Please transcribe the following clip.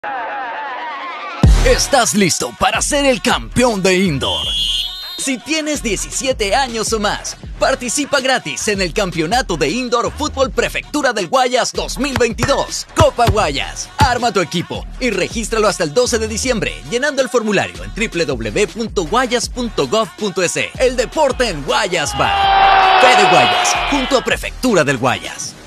¿Estás listo para ser el campeón de indoor? Si tienes 17 años o más, participa gratis en el Campeonato de Indoor Fútbol Prefectura del Guayas 2022. Copa Guayas. Arma tu equipo y regístralo hasta el 12 de diciembre llenando el formulario en www.guayas.gov.es. El deporte en Guayas va. Fede Guayas, junto a Prefectura del Guayas.